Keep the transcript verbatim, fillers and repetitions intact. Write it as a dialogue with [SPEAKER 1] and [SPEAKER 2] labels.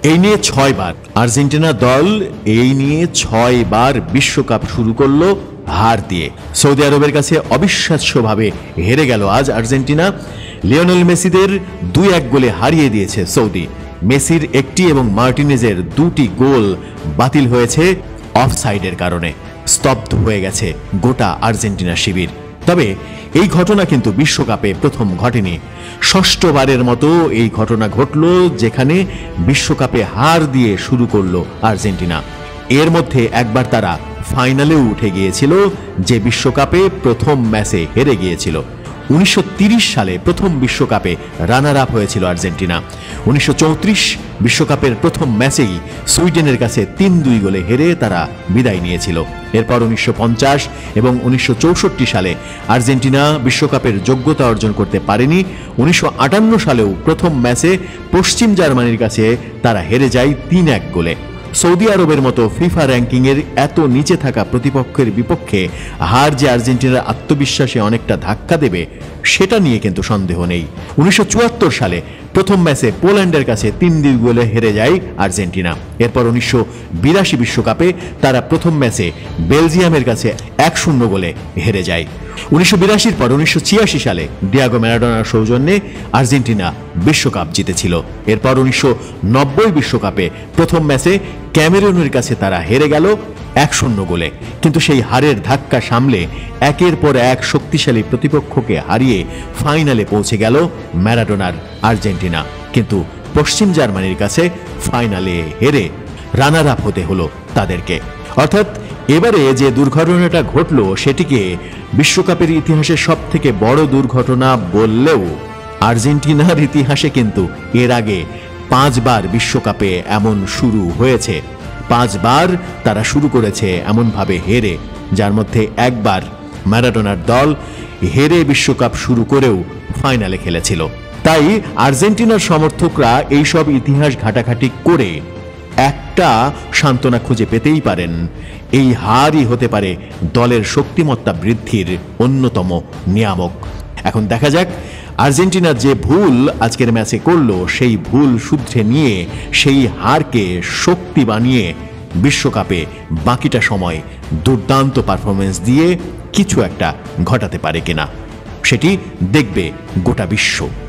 [SPEAKER 1] এই নিয়ে ছয়বার আর্জেন্টিনা দল এই নিয়ে ছয়বার বিশ্বকাপ শুরু করলো হার দিয়ে। সৌদি আরবের কাছে অবিশ্বাস্যভাবে হেরে গেল আজ আর্জেন্টিনা। লিওনেল মেসিদের দুই এক গোলে হারিয়ে দিয়েছে সৌদি। মেসির একটি এবং মার্টিনেজের দুটি গোল বাতিল হয়েছে অফসাইডের কারণে। স্তব্ধ হয়ে গেছে গোটা আর্জেন্টিনা শিবির। তবে এই ঘটনা কিন্তু বিশ্বকাপে প্রথম ঘটেনি। ষষ্ঠবারের মতো এই ঘটনা ঘটল যেখানে বিশ্বকাপে হার দিয়ে শুরু করলো আর্জেন্টিনা। এর মধ্যে একবার তারা ফাইনালেও উঠে গিয়েছিল, যে বিশ্বকাপে প্রথম ম্যাচে হেরে গিয়েছিল। উনিশশো তিরিশ সালে প্রথম বিশ্বকাপে রানার আপ হয়েছিল আর্জেন্টিনা। উনিশশো চৌত্রিশ বিশ্বকাপের প্রথম ম্যাচেই সুইডেনের কাছে তিন দুই গোলে হেরে তারা বিদায় নিয়েছিল। এরপর উনিশশো পঞ্চাশ এবং উনিশশো চৌষট্টি সালে আর্জেন্টিনা বিশ্বকাপের যোগ্যতা অর্জন করতে পারেনি। উনিশশো আটান্ন সালেও প্রথম ম্যাচে পশ্চিম জার্মানির কাছে তারা হেরে যায় তিন এক গোলে। সৌদি আরবের মতো ফিফা র্যাঙ্কিংয়ের এত নিচে থাকা প্রতিপক্ষের বিপক্ষে হার যে আর্জেন্টিনার আত্মবিশ্বাসে অনেকটা ধাক্কা দেবে সেটা নিয়ে কিন্তু সন্দেহ নেই। উনিশশো চুয়াত্তর সালে প্রথম ম্যাচে পোল্যান্ডের কাছে তিন দুই গোলে হেরে যায় আর্জেন্টিনা। এরপর উনিশশো বিরাশি বিশ্বকাপে তারা প্রথম ম্যাচে বেলজিয়ামের কাছে এক শূন্য গোলে হেরে যায়। উনিশশো বিরাশির পর উনিশশো ছিয়াশি সালে ডিয়াগো ম্যারাডোনার সৌজন্যে আর্জেন্টিনা বিশ্বকাপ জিতেছিল। এরপর উনিশশো নব্বই বিশ্বকাপে প্রথম ম্যাচে ক্যামেরুনের কাছে তারা হেরে গেল এক শূন্য গোলে। কিন্তু সেই হারের ধাক্কা সামলে একের পর এক শক্তিশালী প্রতিপক্ষকে হারিয়ে ফাইনালে পৌঁছে গেল ম্যারাডোনার আর্জেন্টিনা। কিন্তু পশ্চিম জার্মানির কাছে ফাইনালে হেরে রানার আপ হতে হলো তাদেরকে। অর্থাৎ এবারে যে দুর্ঘটনাটা ঘটল সেটিকে বিশ্বকাপের ইতিহাসে সব থেকে বড় দুর্ঘটনা বললেও আর্জেন্টিনার ইতিহাসে কিন্তু এর আগে পাঁচবার বিশ্বকাপে এমন শুরু হয়েছে। পাঁচবার তারা শুরু করেছে এমনভাবে হেরে, যার মধ্যে একবার ম্যারাডোনার দল হেরে বিশ্বকাপ শুরু করেও ফাইনালে খেলেছিল। তাই আর্জেন্টিনার সমর্থকরা এইসব ইতিহাস ঘাটাঘাটি করে একটা সান্ত্বনা খুঁজে পেতেই পারেন, এই হারই হতে পারে দলের শক্তিমত্তা বৃদ্ধির অন্যতম নিয়ামক। এখন দেখা যাক আর্জেন্টিনা যে ভুল আজকের ম্যাচে করলো সেই ভুল শুধরে নিয়ে সেই হারকে শক্তি বানিয়ে বিশ্বকাপে বাকিটা সময় দুর্দান্ত পারফরমেন্স দিয়ে কিছু একটা ঘটাতে পারে কিনা সেটি দেখবে গোটা বিশ্ব।